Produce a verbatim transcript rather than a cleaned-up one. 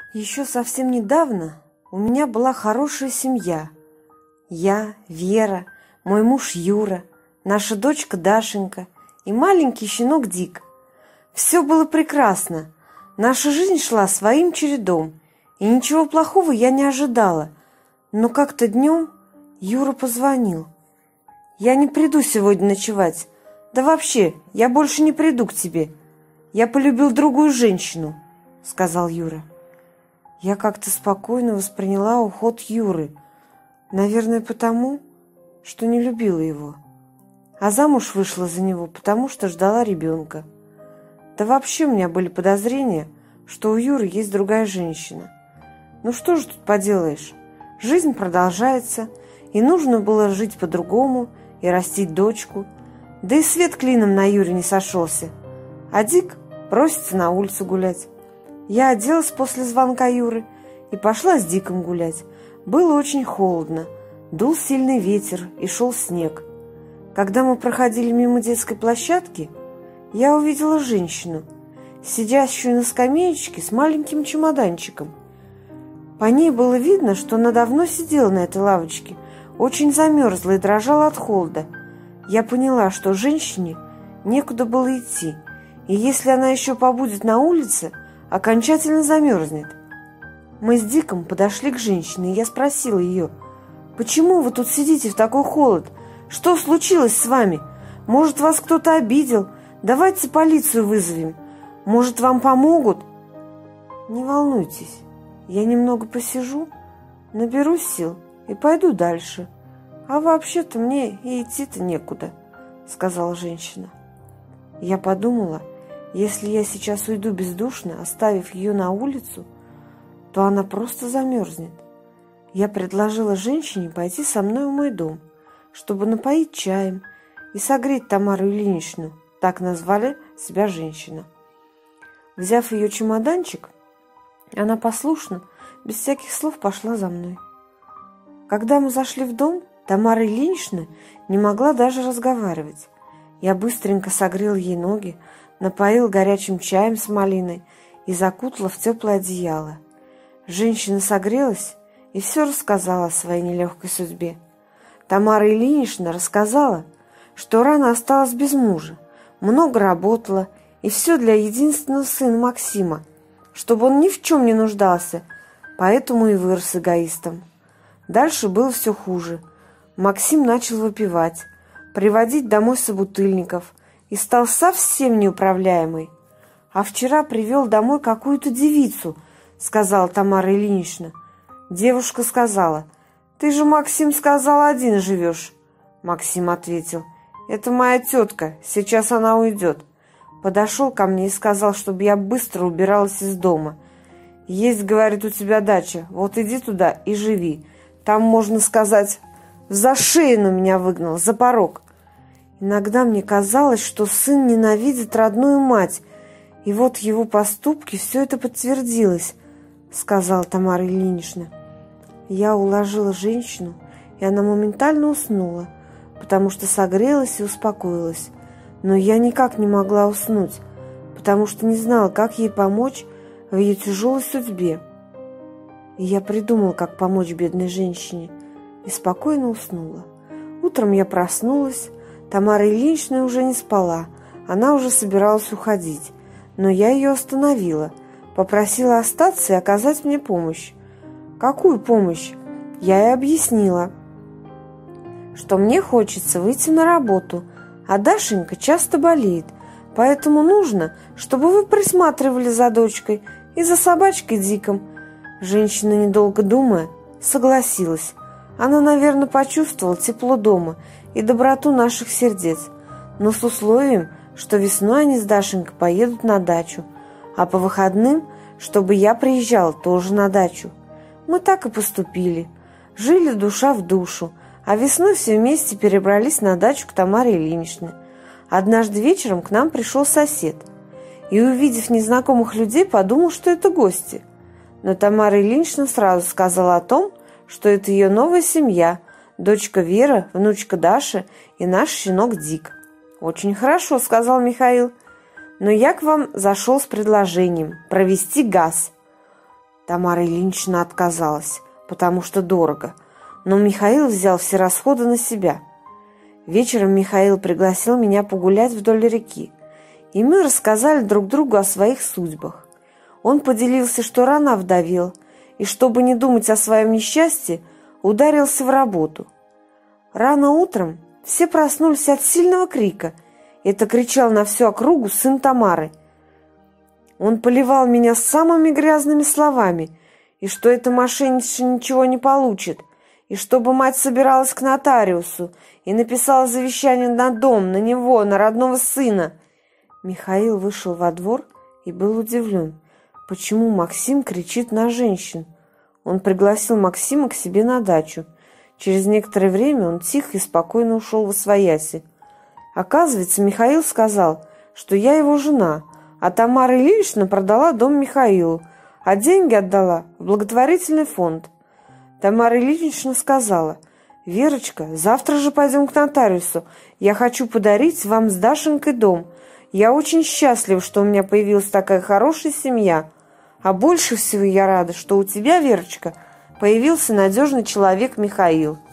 Еще совсем недавно у меня была хорошая семья. Я, Вера, мой муж Юра, наша дочка Дашенька и маленький щенок Дик. Все было прекрасно. Наша жизнь шла своим чередом, и ничего плохого я не ожидала. Но как-то днем Юра позвонил. «Я не приду сегодня ночевать. Да вообще, я больше не приду к тебе. Я полюбил другую женщину», — сказал Юра. Я как-то спокойно восприняла уход Юры. Наверное, потому, что не любила его. А замуж вышла за него, потому что ждала ребенка. Да вообще у меня были подозрения, что у Юры есть другая женщина. Ну что же тут поделаешь? Жизнь продолжается, и нужно было жить по-другому и растить дочку. Да и свет клином на Юре не сошелся. А Дик просится на улицу гулять. Я оделась после звонка Юры и пошла с Диком гулять. Было очень холодно, дул сильный ветер и шел снег. Когда мы проходили мимо детской площадки, я увидела женщину, сидящую на скамеечке с маленьким чемоданчиком. По ней было видно, что она давно сидела на этой лавочке, очень замерзла и дрожала от холода. Я поняла, что женщине некуда было идти, и если она еще побудет на улице, окончательно замерзнет. Мы с Диком подошли к женщине, и я спросила ее: «Почему вы тут сидите в такой холод? Что случилось с вами? Может, вас кто-то обидел? Давайте полицию вызовем. Может, вам помогут?» «Не волнуйтесь, я немного посижу, наберу сил и пойду дальше. А вообще-то мне и идти-то некуда», — сказала женщина. Я подумала, если я сейчас уйду бездушно, оставив ее на улицу, то она просто замерзнет. Я предложила женщине пойти со мной в мой дом, чтобы напоить чаем и согреть Тамару Ильиничну, так назвали себя женщина. Взяв ее чемоданчик, она послушно, без всяких слов, пошла за мной. Когда мы зашли в дом, Тамара Ильинична не могла даже разговаривать. Я быстренько согрел ей ноги, напоил горячим чаем с малиной и закутала в теплое одеяло. Женщина согрелась и все рассказала о своей нелегкой судьбе. Тамара Ильинична рассказала, что рано осталась без мужа, много работала, и все для единственного сына Максима, чтобы он ни в чем не нуждался, поэтому и вырос эгоистом. Дальше было все хуже. Максим начал выпивать, приводить домой собутыльников и стал совсем неуправляемый. «А вчера привел домой какую-то девицу», — сказала Тамара Ильинична. Девушка сказала: «Ты же, Максим, сказал, один живешь». Максим ответил: «Это моя тетка, сейчас она уйдет». Подошел ко мне и сказал, чтобы я быстро убиралась из дома. «Есть, говорит, у тебя дача, вот иди туда и живи. Там, можно сказать, за шею меня выгнал, за порог». Иногда мне казалось, что сын ненавидит родную мать, и вот его поступки все это подтвердилось, сказала Тамара Ильинична. Я уложила женщину, и она моментально уснула, потому что согрелась и успокоилась. Но я никак не могла уснуть, потому что не знала, как ей помочь в ее тяжелой судьбе. И я придумала, как помочь бедной женщине, и спокойно уснула. Утром я проснулась. Тамара Ильинична уже не спала, она уже собиралась уходить, но я ее остановила, попросила остаться и оказать мне помощь. Какую помощь? Я ей объяснила, что мне хочется выйти на работу, а Дашенька часто болеет, поэтому нужно, чтобы вы присматривали за дочкой и за собачкой Диком. Женщина, недолго думая, согласилась. Она, наверное, почувствовала тепло дома и доброту наших сердец, но с условием, что весной они с Дашенькой поедут на дачу, а по выходным, чтобы я приезжала тоже на дачу. Мы так и поступили. Жили душа в душу, а весной все вместе перебрались на дачу к Тамаре Ильиничне. Однажды вечером к нам пришел сосед и, увидев незнакомых людей, подумал, что это гости. Но Тамара Ильинична сразу сказала о том, что это ее новая семья, дочка Вера, внучка Даша и наш щенок Дик. «Очень хорошо», — сказал Михаил, — «но я к вам зашел с предложением провести газ». Тамара Ильинична отказалась, потому что дорого, но Михаил взял все расходы на себя. Вечером Михаил пригласил меня погулять вдоль реки, и мы рассказали друг другу о своих судьбах. Он поделился, что рано овдовел, и, чтобы не думать о своем несчастье, ударился в работу. Рано утром все проснулись от сильного крика. Это кричал на всю округу сын Тамары. Он поливал меня самыми грязными словами, и что эта мошенница ничего не получит, и чтобы мать собиралась к нотариусу и написала завещание на дом, на него, на родного сына. Михаил вышел во двор и был удивлен, почему Максим кричит на женщин. Он пригласил Максима к себе на дачу. Через некоторое время он тихо и спокойно ушел восвояси. Оказывается, Михаил сказал, что я его жена, а Тамара Ильинична продала дом Михаилу, а деньги отдала в благотворительный фонд. Тамара Ильинична сказала: «Верочка, завтра же пойдем к нотариусу. Я хочу подарить вам с Дашенькой дом. Я очень счастлива, что у меня появилась такая хорошая семья. А больше всего я рада, что у тебя, Верочка, появился надежный человек Михаил».